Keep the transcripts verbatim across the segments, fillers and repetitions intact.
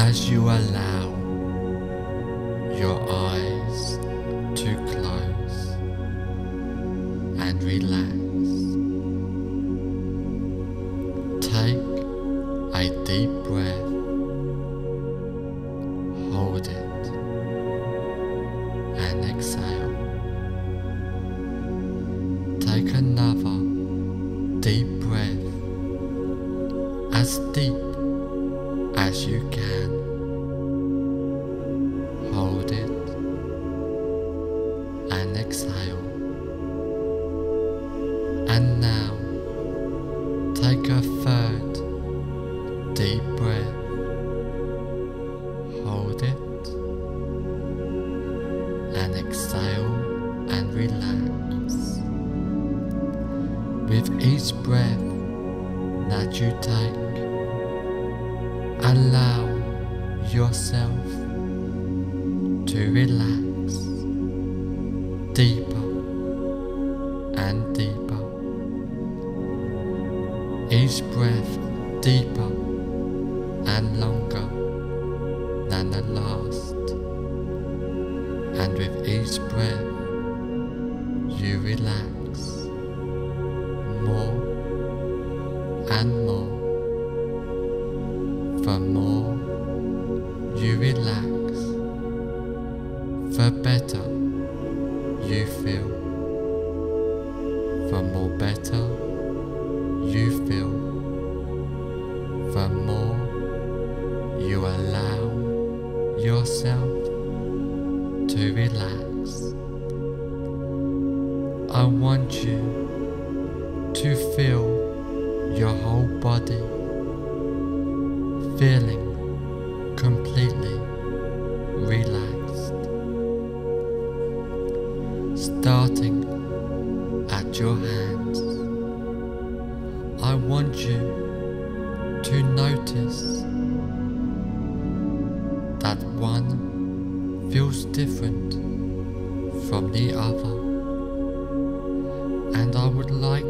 as you allow your eyes to close and relax. Take a deep breath, hold it, and exhale. Take another deep breath, as deep as you can. Hold it and exhale. And now take a third deep breath. Hold it and exhale and relax. With each breath that you take, allow yourself to relax deeper and deeper. Each breath deeper and longer than the last. And with each breath you relax more and more. The more you relax, the better you feel. The more better you feel, the more you allow yourself to relax. I want you to feel your whole body feeling completely relaxed, starting at your hands. I want you to notice that one feels different from the other, and I would like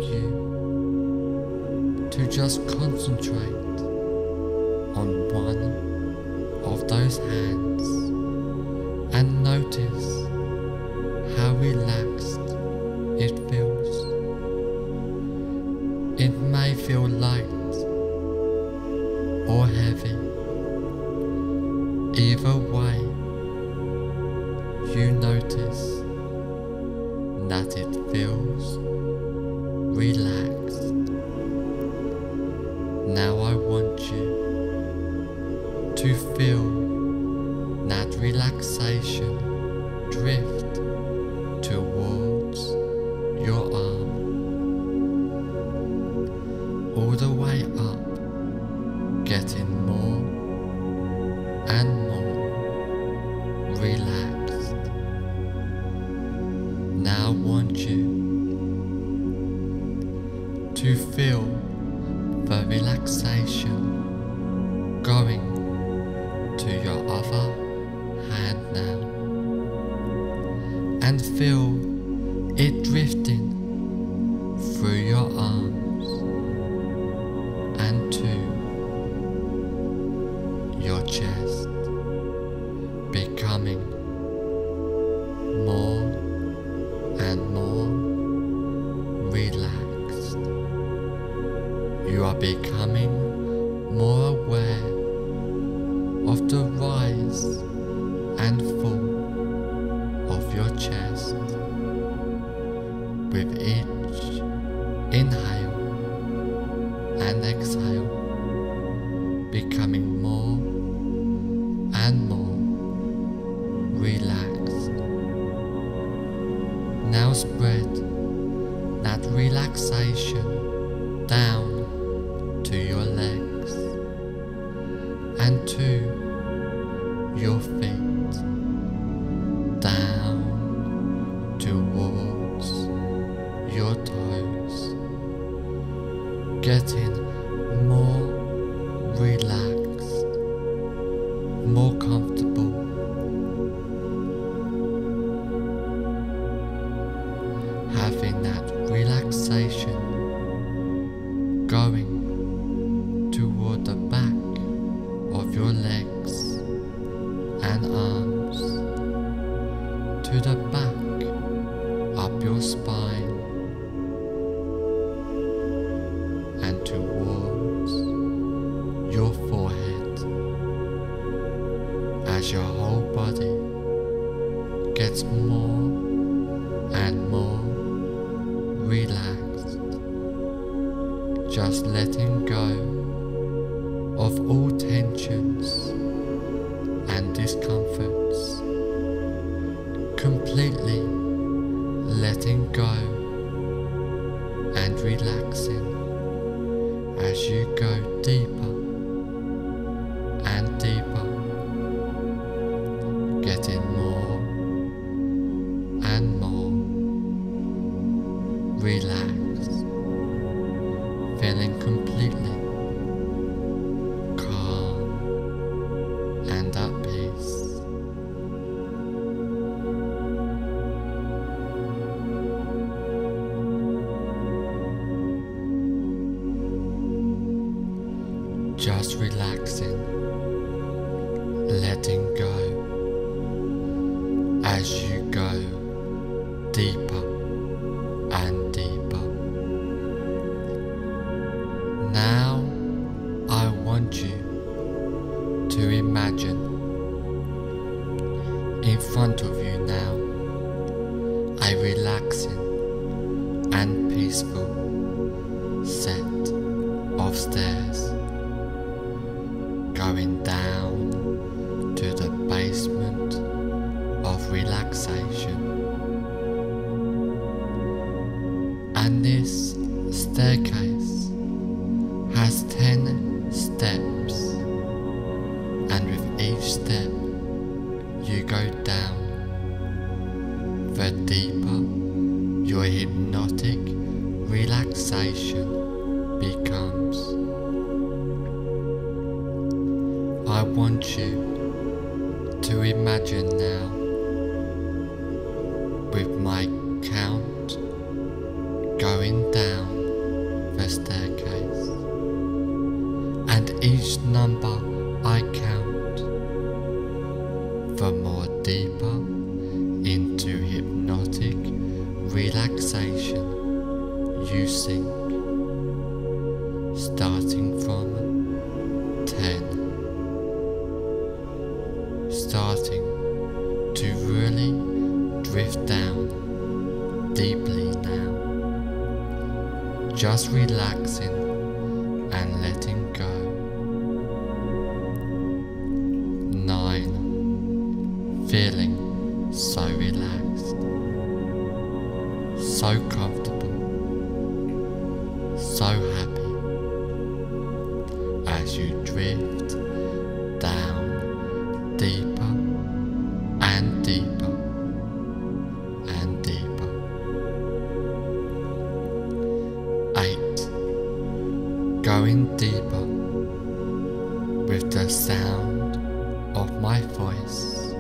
you to just concentrate on one of those hands and notice how relaxed it feels. It may feel light or heavy. Either way, you notice that it feels relaxed. Now I want you to feel that relaxation drift towards your arm, all the way up, getting more and more relaxed. Now I want you to feel the relaxation going to your other hand now, and feel it drifting through your arms and to your chest, becoming more and more relaxed. You are becoming more aware of the rise and fall of your chest with each inhale and exhale, becoming more and more relaxed. Now spread that relaxation down to your legs and to your feet, down towards your toes, getting more relaxed, more comfortable. Having that relaxation going toward the back of your legs, and arms to the back up your spine and towards your forehead as your whole body gets more and more relaxed, just letting go of all tensions and discomforts, completely letting go and relaxing as you go deeper and deeper, getting more and more relaxed, feeling completely calm and at peace. Just relaxing, letting go as you go deeper and deeper. Now I want you to imagine in front of you now a relaxing and peaceful set of stairs going down to the basement of relaxation. And this staircase has ten steps, and with each step you go down, the deeper your hypnotic relaxation becomes. I want you to imagine now, with my count going down the staircase, and each number I count, the more deeper into hypnotic relaxation you sink, starting from ten. Starting to really drift down deeply now, just relaxing and letting go. Nine, feeling so relaxed, so comfortable, so happy as you drift down deeper and deeper and deeper. Eight, going deeper with the sound of my voice.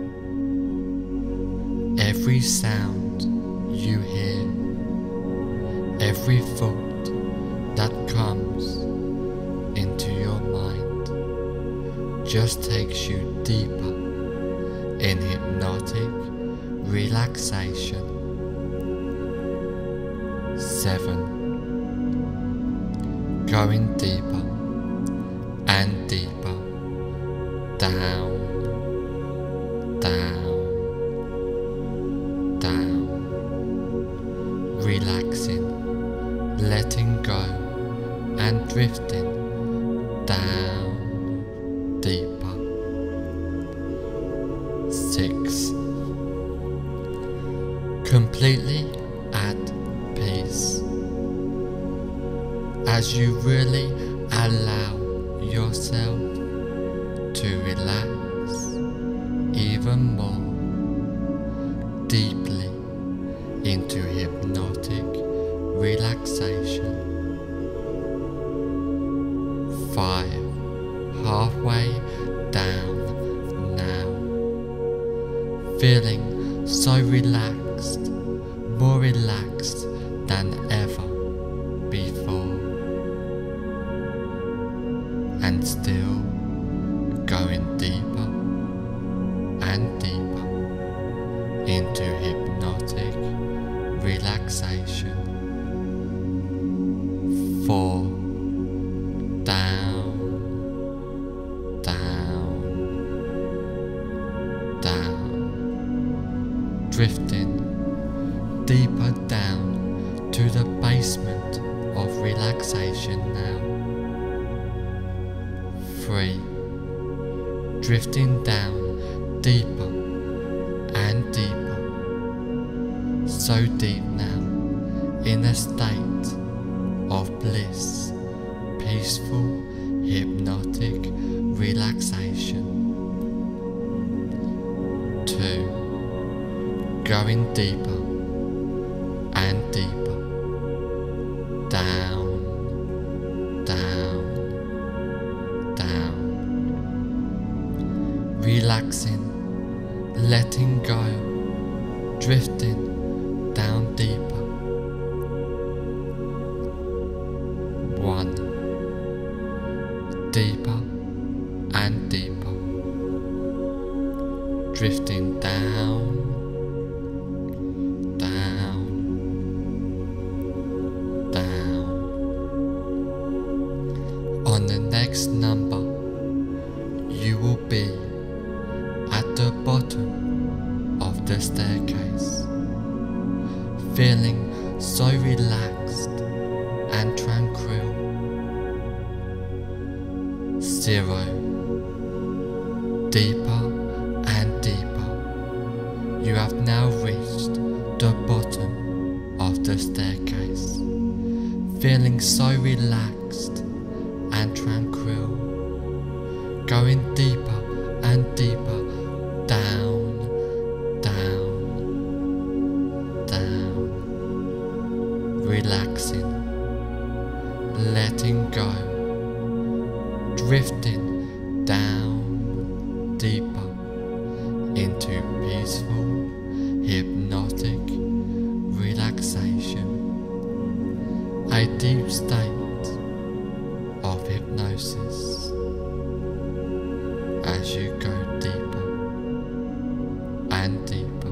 Every sound you hear, every thought that comes into your mind just takes you deeper in hypnotic relaxation. Seven, going deeper and deeper, down, down, down, relaxing, letting go and drifting down deeper. Six, completely at peace as you really allow yourself to relax even more deeply into hypnotic relaxation. Five, halfway down now, feeling so relaxed, more relaxed than ever before, and still going deeper relaxation. Four. Down, down, down, drifting deeper down to the basement of relaxation now. Three. Drifting down deeper and deeper, so deep now, in a state of bliss, peaceful, hypnotic relaxation. Two. Going deeper and deeper, down, down, down, relaxing, letting go, drifting down deeper. One. Deeper and deeper, drifting down, down, down. On the next number, you will be at the bottom of the staircase, feeling so relaxed and tranquil. Zero. Deeper and deeper. You have now reached the bottom of the staircase, feeling so relaxed and tranquil, going deeper and deeper, down, down, down, relaxing, letting go, drifting down deeper into peaceful, hypnotic relaxation, a deep state of hypnosis as you go deeper and deeper.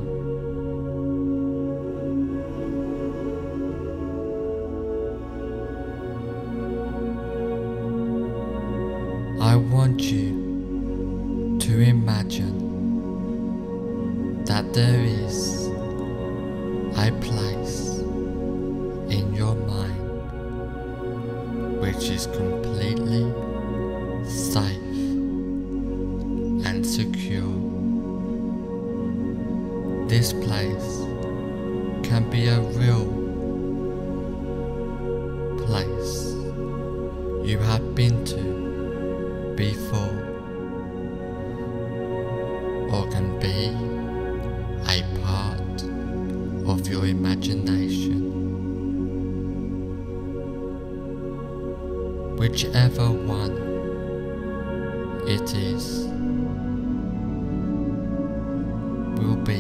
I want you to imagine that there is a place in your mind which is completely safe and secure. This place can be a real place you have been to before, or can be a part of your imagination. Whichever one it is will be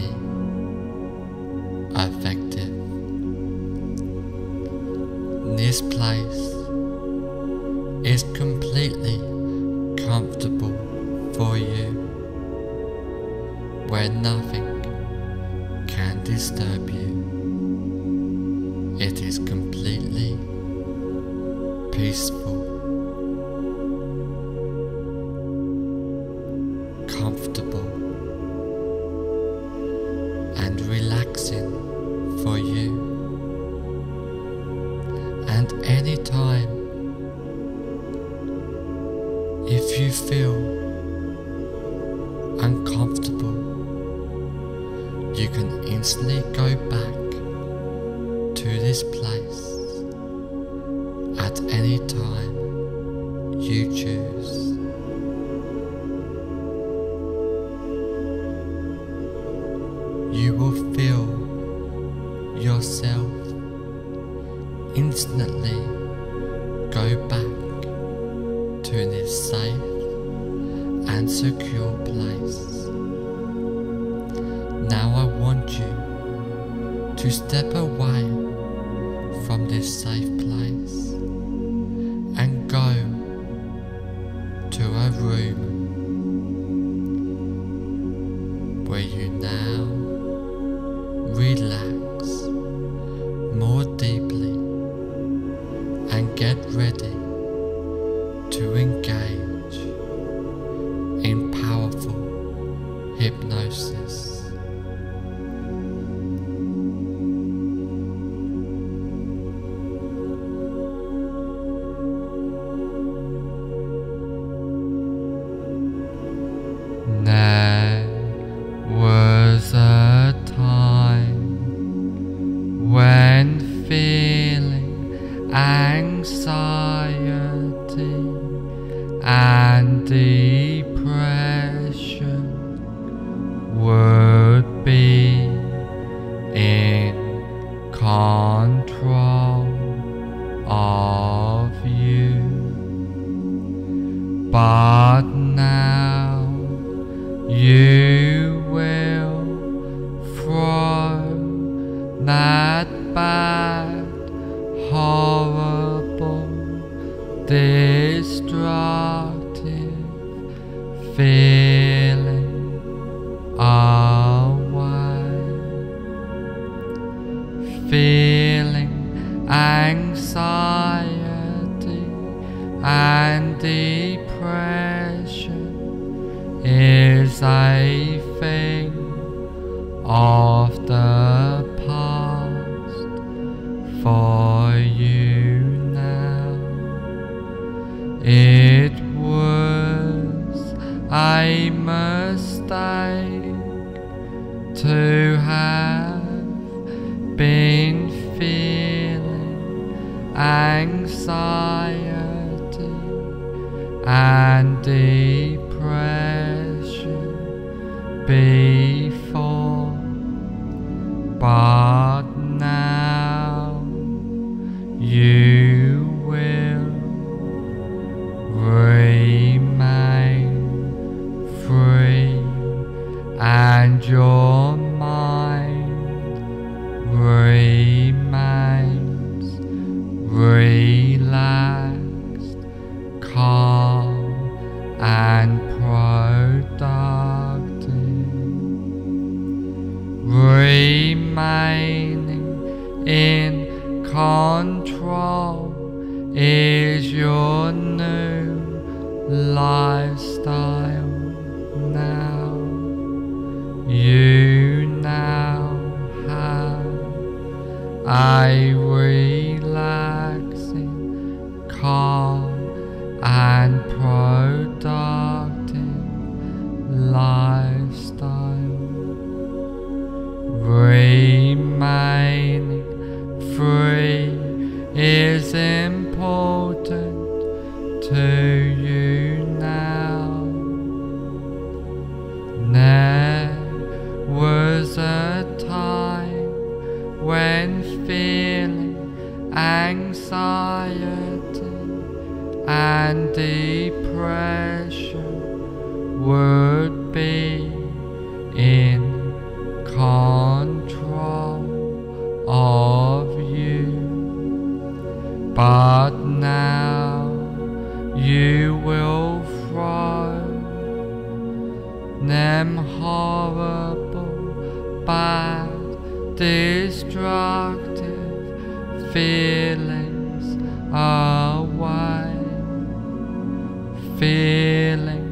effective. This place is completely comfortable for you, where nothing can disturb you. It is completely peaceful, comfortable, and relaxing for you. And anytime if you feel uncomfortable, you can instantly go back to this place at any time you choose. You will feel yourself instantly go back to this safe and secure place. Now I want you to step away from this safe place and go to a room where you now relax hypnosis. There was a time when feeling anxiety and depression would be in control of you, but now you will throw that bad, horrible, destructive feeling away. Feeling anxiety and depression is a thing of the past for you now. It was a mistake to have been feeling anxiety and depression before, but now you will remain free and your mind remains relaxed, calm and productive. Remaining in control is your new lifestyle now. You now have a relaxing, calm and productive lifestyle. Remaining free is important to you now. There was a time when feeling anxiety and depression would be in control of you, but now you will throw them horrible, bad, destructive feelings away. Feeling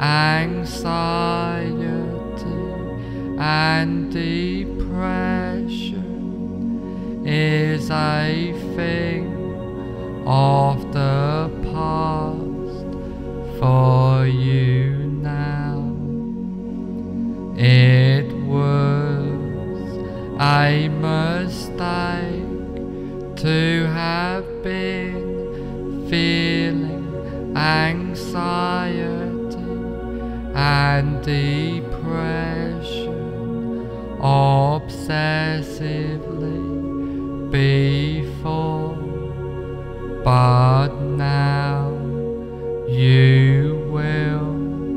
anxiety and depression is a thing of the past for you now. It was a mistake to have been feeling anxiety and depression obsessively before, but now you will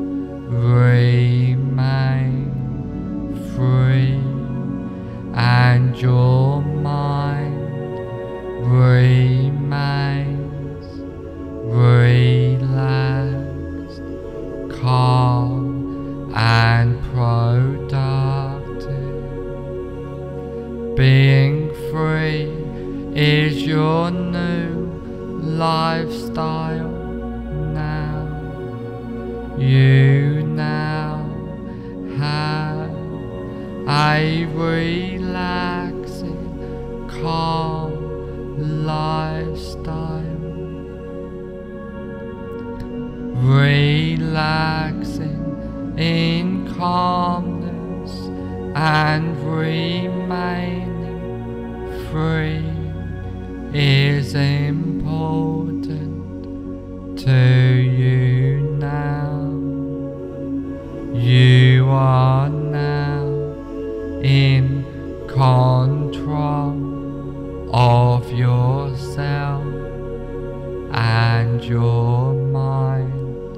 remain free and your mind remains relaxed, calm and productive. Being free is your new lifestyle now. You now have a relaxing, calm lifestyle, relaxing in calmness and remaining free is important to you now. You are now in control of yourself and your mind.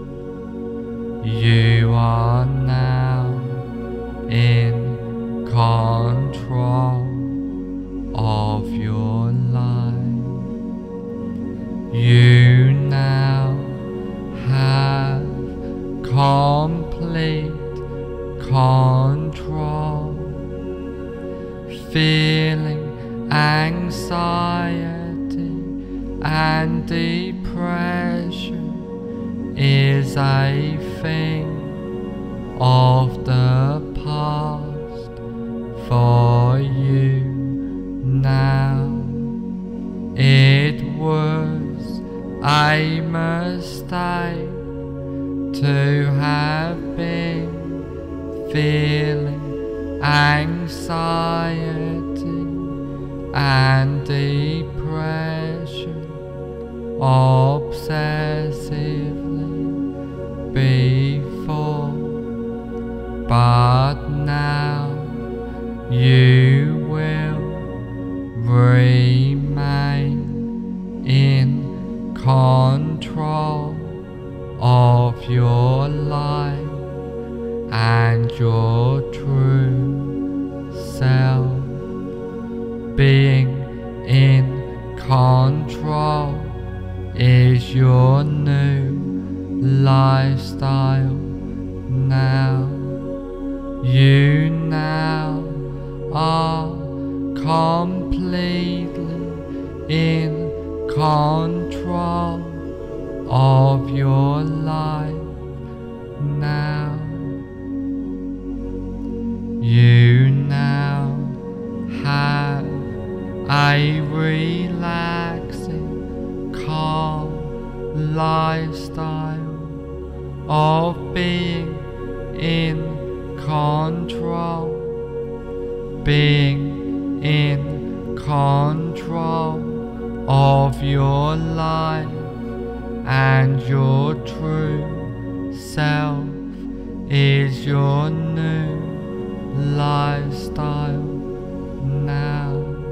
You are now in control of your life. You now have complete control. Feeling anxiety and depression is a thing of the past for you now. It was a mistake to have been feeling anxiety and depression obsessively before, but now you will remain in control of your life and your true self. Being in control is your new lifestyle now. You now are completely in control of your life now. You now have a relaxing, calm lifestyle of being in control, being in control of your life and your true self is your new lifestyle now.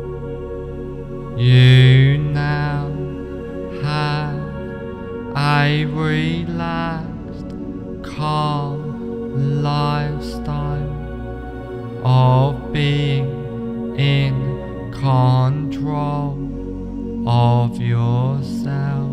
You now have a relaxed, calm lifestyle of being in control of yourself.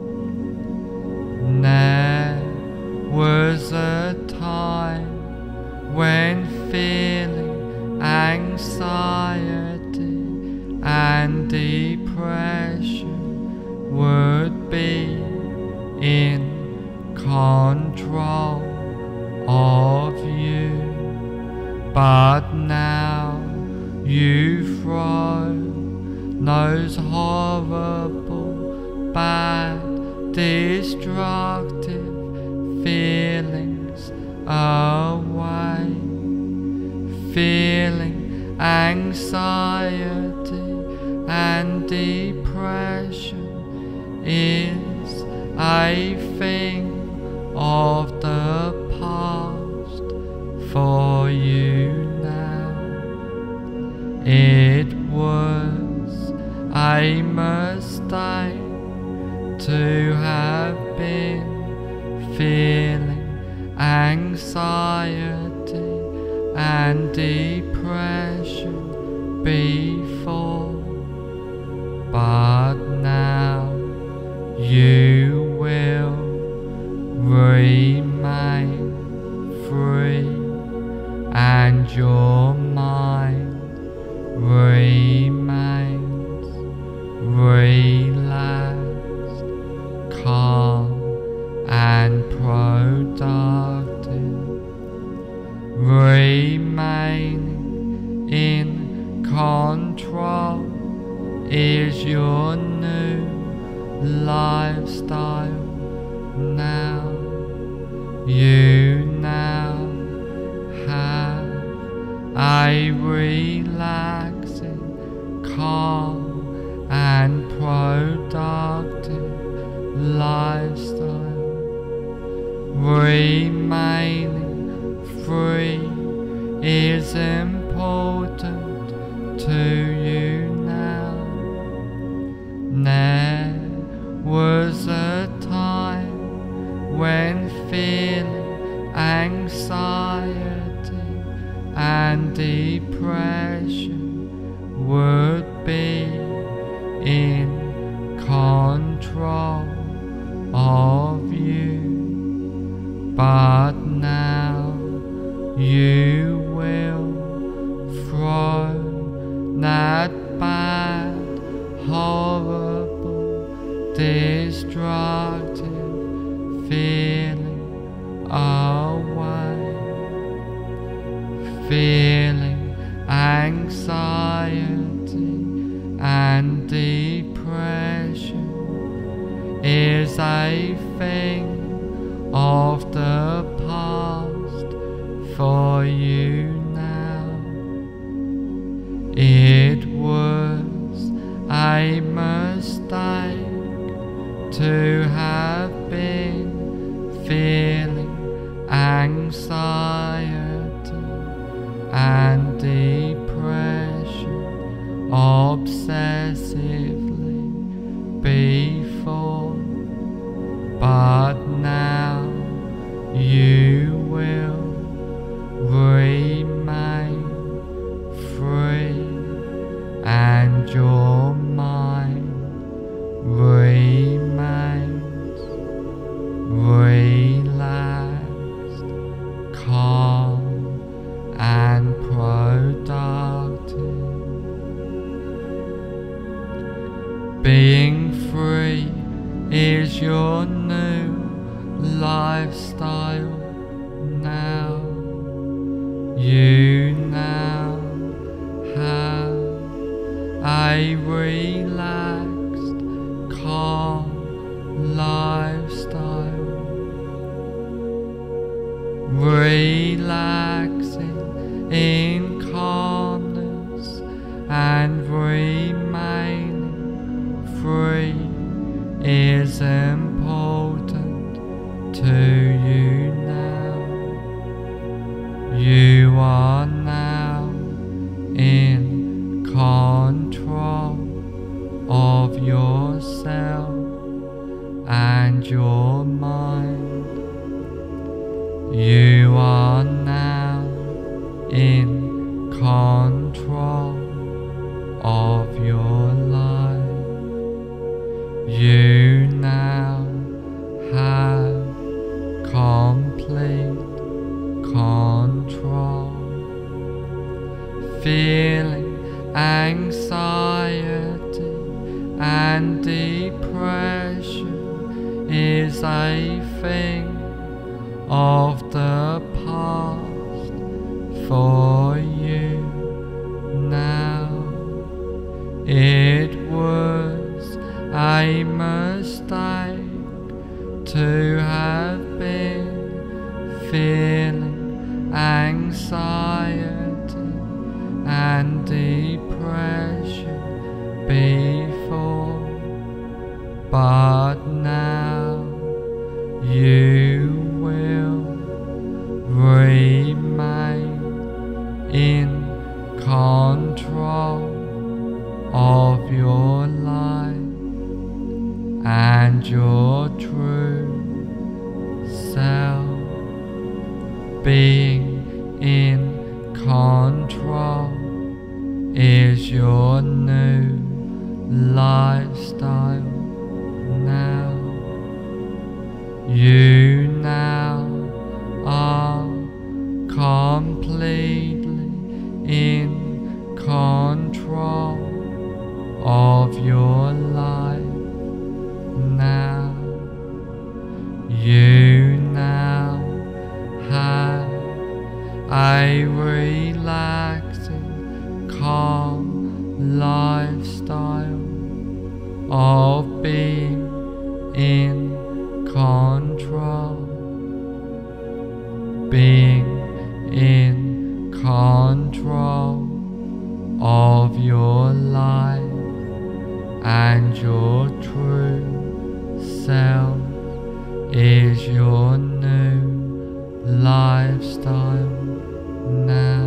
There was a time when feeling anxiety and depression would be in control of you, but now you throw those horrible, bad, destructive feelings away. Feeling anxiety and depression is a thing of the past for you now. It was a mistake to have been feeling anxiety and depression before, but now you will remain free and your mind remains relaxed, calm and productive, remaining in control is your new lifestyle now. You now have a relaxing, calm and productive lifestyle. Remaining free is important to you now. There was a time when feeling anxiety and depression would be in control of you, but now you will throw that bad, horrible, destructive feeling away. Feeling anxiety and depression is a thing of the past for you now. It was a mistake to have been feeling anxiety and depression obsessively before, but now you will remain free and your mind remains relaxed, calm and productive. Being free is your new lifestyle now. You now have a relaxed, calm lifestyle. Relaxing in calmness and remaining free is important to you now. You are now in control of yourself and your mind. You are now in control of your life. You now have complete control. Feeling anxiety and depression is a thing of the past for you now. It was a mistake to have been feeling anxiety and depression before, but now you will remain in control of your life and your true self. Being in control is your new lifestyle now. You now are completely in control of your life now. You now have a relaxing, calm lifestyle of being in control, being in control of your life and your true self is your new lifestyle now.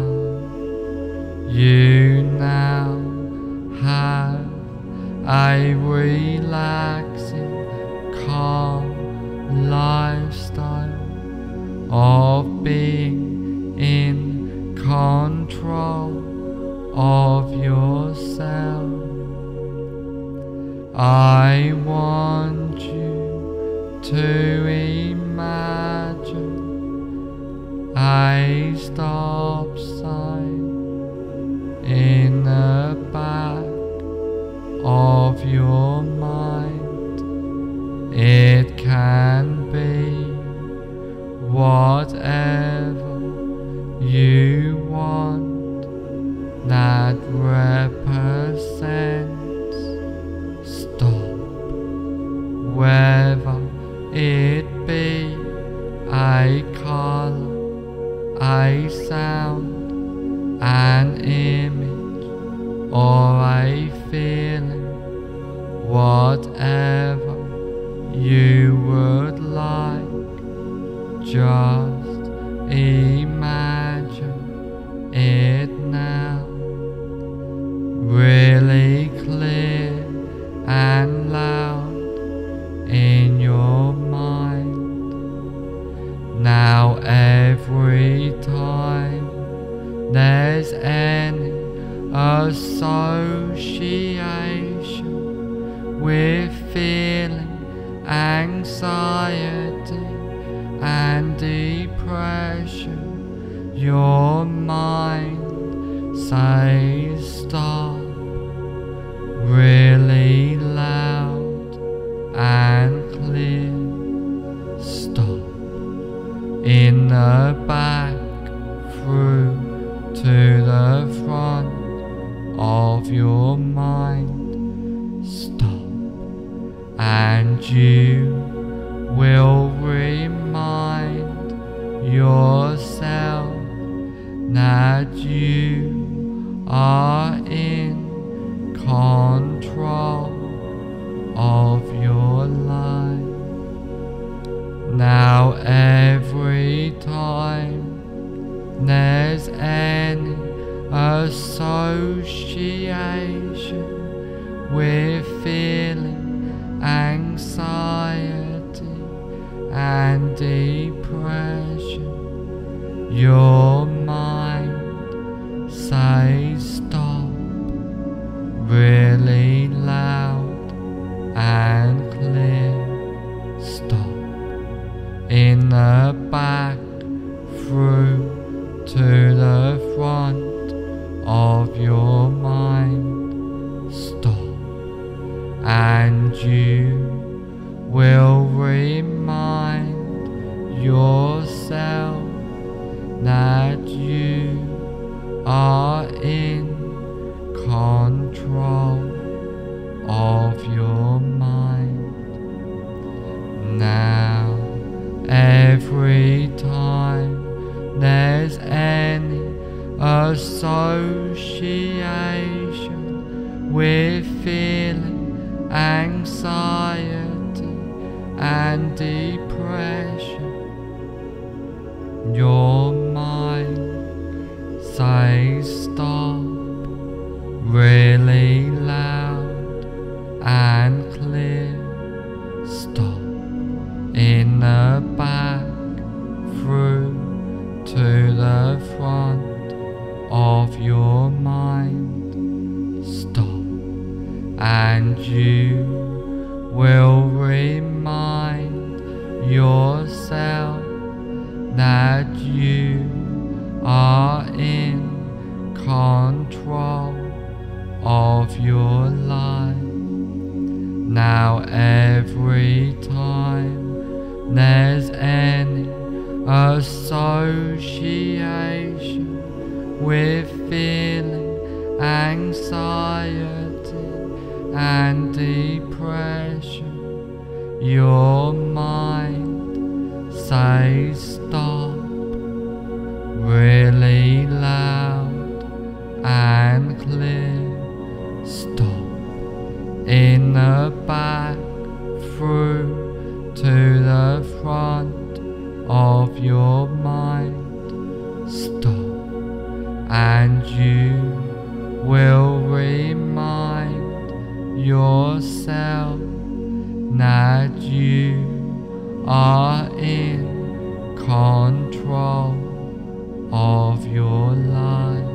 You now have a relaxing, calm lifestyle of being in control of yourself. I want you to imagine a stop sign in the back of your mind. It can be whatever you want that represents stop, whether it be a color, a sound, an image, or a feeling, whatever you would like. Just imagine it now, really clear and loud in your mind. Now every time there's any association with feeling anxiety and depression, your mind says stop, really loud and clear. Stop. In the back, through to the front of your mind. Stop. And you will remind yourself that you are in control of your life. Now every time there's any association with feeling anxiety and depression, your mind says stop, really loud and clear. Stop. In the back, through to the front of your mind. Stop. And you will remind yourself that you are in control of your mind. Now, every time there's any association with feeling anxiety and depression, your mind says stop, really loud and clear. Stop. In the back, through to the front of your mind. Stop. And you will remind yourself that you are in control of your life. Now every time there's any association with feeling anxiety and depression, your mind says stop really loud and clear. Stop in the back, through to the front of your mind. Stop, and you will remind yourself that you are in control of your life.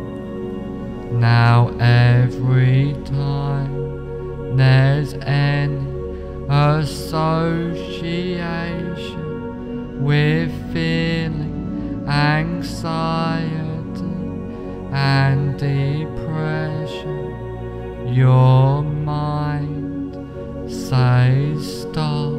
Now every time there's any association with feeling anxiety and depression, your mind says stop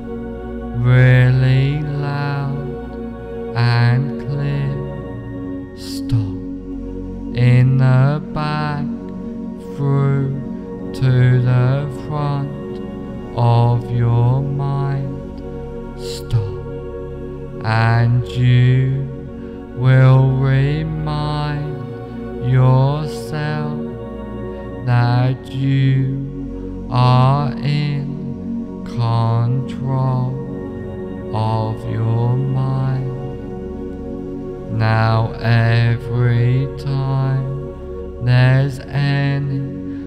really loud and clear. Stop in the back, through to the front of your mind. Stop, and you will remind yourself that you are in control of your mind. Now every time there's any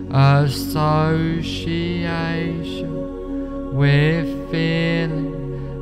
association with feeling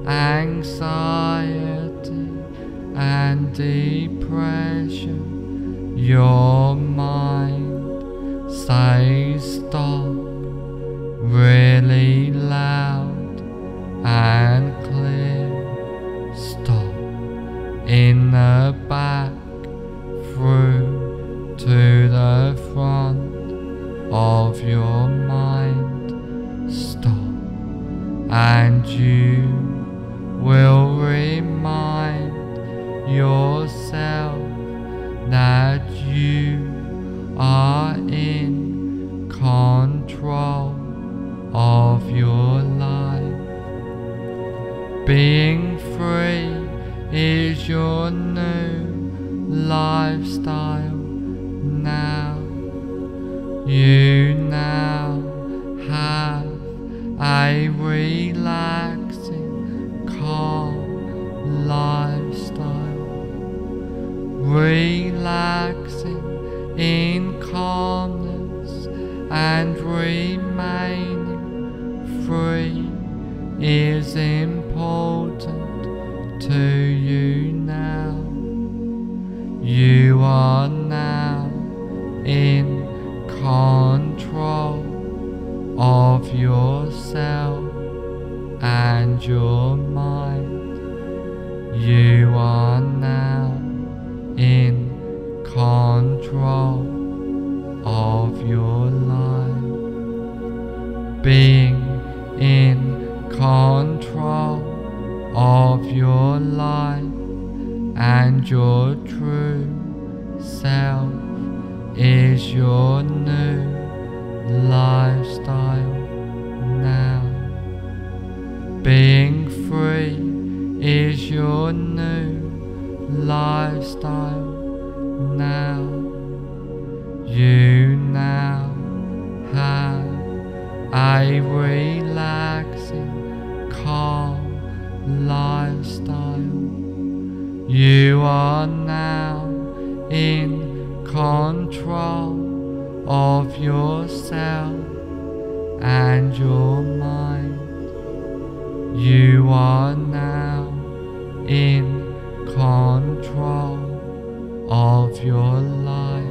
anxiety and depression, your mind says stop really loud and clear. Stop in the back, through to the front of your mind. Stop, and you will remind yourself that you are in control of your life. Being free is your new lifestyle now. You now have a relaxing, calm lifestyle. Relaxing in calmness and remaining free is important to you now. You are now in control of yourself and your mind. You are now in control of your life. Being in control of your life and your true self is your new lifestyle now. Being free is your new lifestyle now. You now have a relaxing, calm lifestyle. You are now in control of yourself and your mind. You are now in control of your life.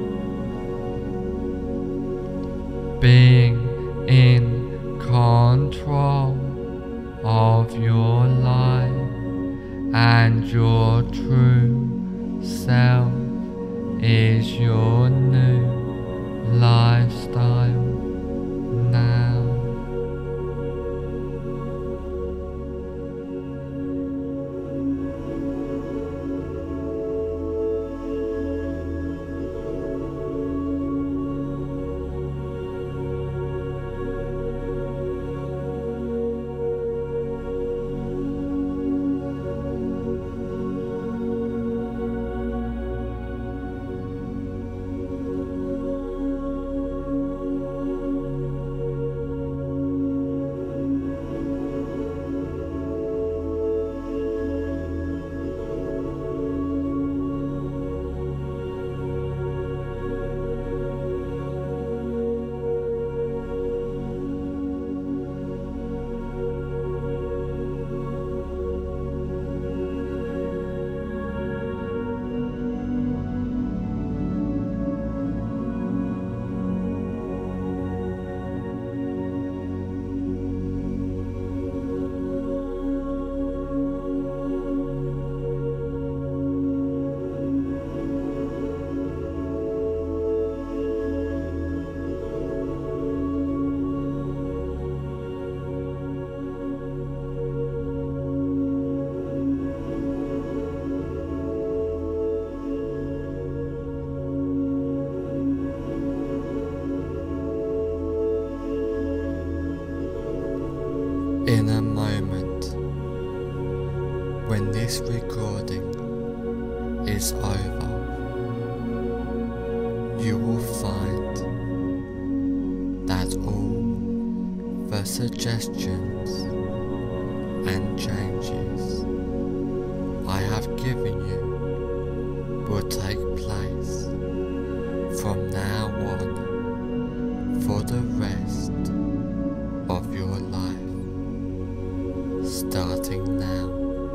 Being in control of your life and your true self is your new lifestyle now. this recording is over, you will find that all the suggestions and changes I have given you will take place from now on for the rest of your life, starting now.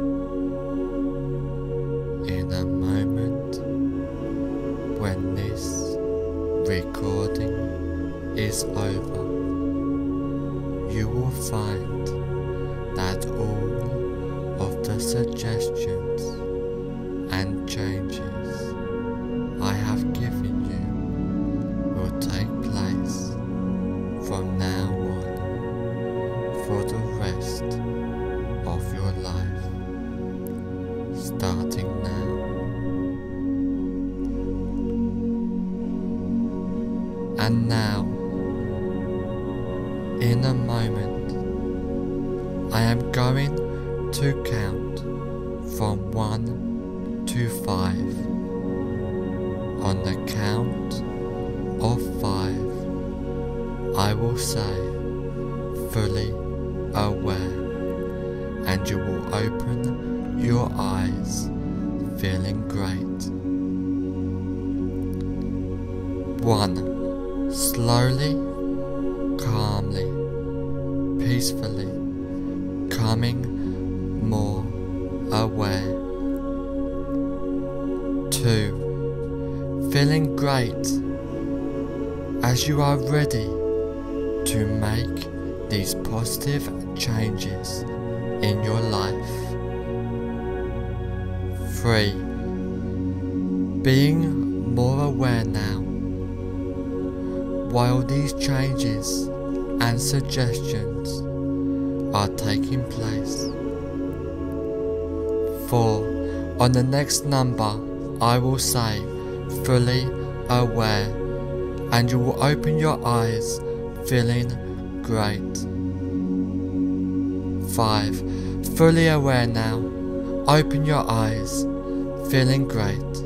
In a moment, when this recording is over, you will find that all of the suggestions and changes I have given you will take place from now on for the rest of your life, starting now. And now, in a moment, I am going to count from one to five. On the count of five, I will say fully aware, and you will open your eyes feeling great. One. Slowly, calmly, peacefully, coming more aware. Two. Feeling great as you are ready to make these positive changes in your life. Three. Being more aware now while these changes and suggestions are taking place. Four. On the next number, I will say fully aware, and you will open your eyes feeling great. Five. Fully aware now. Open your eyes feeling great.